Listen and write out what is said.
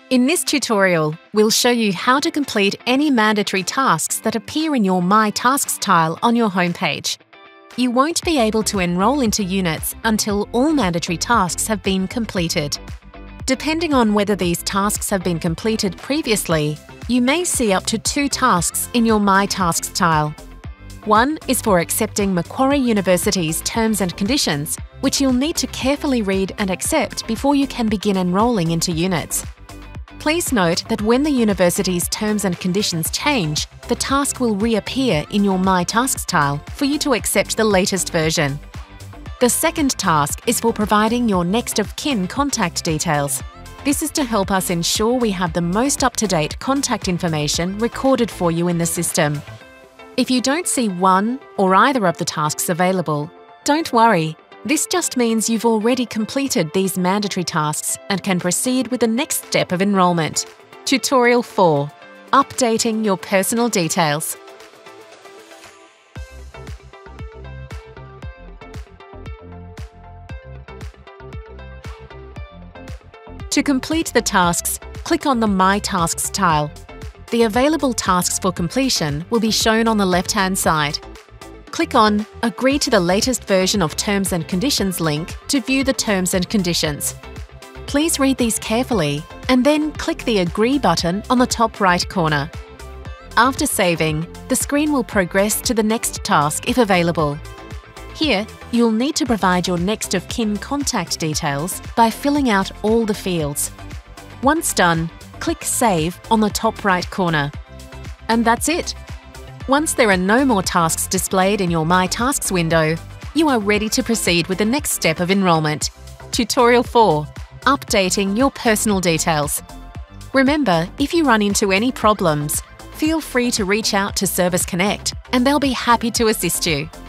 In this tutorial, we'll show you how to complete any mandatory tasks that appear in your My Tasks tile on your homepage. You won't be able to enrol into units until all mandatory tasks have been completed. Depending on whether these tasks have been completed previously, you may see up to 2 tasks in your My Tasks tile. One is for accepting Macquarie University's terms and conditions, which you'll need to carefully read and accept before you can begin enrolling into units. Please note that when the university's terms and conditions change, the task will reappear in your My Tasks tile for you to accept the latest version. The second task is for providing your next of kin contact details. This is to help us ensure we have the most up-to-date contact information recorded for you in the system. If you don't see one or either of the tasks available, don't worry. This just means you've already completed these mandatory tasks and can proceed with the next step of enrolment. Tutorial 4. Updating your personal details. To complete the tasks, click on the My Tasks tile. The available tasks for completion will be shown on the left-hand side. Click on Agree to the latest version of Terms and Conditions link to view the terms and conditions. Please read these carefully and then click the Agree button on the top right corner. After saving, the screen will progress to the next task if available. Here, you'll need to provide your next of kin contact details by filling out all the fields. Once done, click Save on the top right corner. And that's it! Once there are no more tasks displayed in your My Tasks window, you are ready to proceed with the next step of enrolment. Tutorial 4. Updating your personal details. Remember, if you run into any problems, feel free to reach out to Service Connect and they'll be happy to assist you.